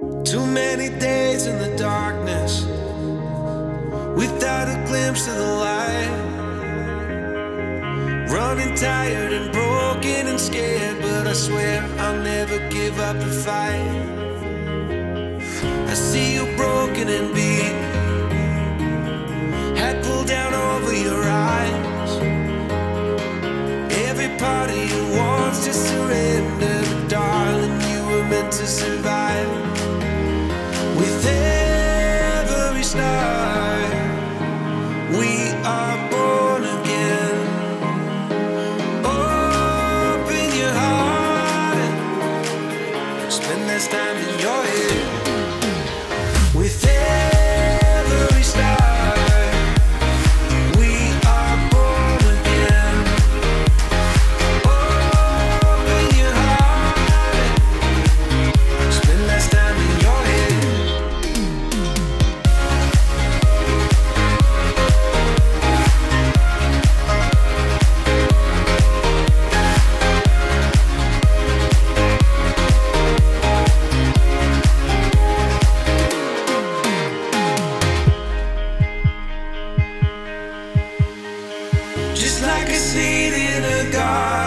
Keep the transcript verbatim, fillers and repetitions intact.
Too many days in the darkness without a glimpse of the light. Running tired and broken and scared, but I swear I'll never give up the fight. I see you broken and beat, head pulled down over your eyes. Every part of you wants to surrender, but darling, you were meant to survive. With every star, we are born again. Open your heart and spend less time in your head. With every star, we are born again. Open your heart and spend less time in your head. Just like a seed in a garden,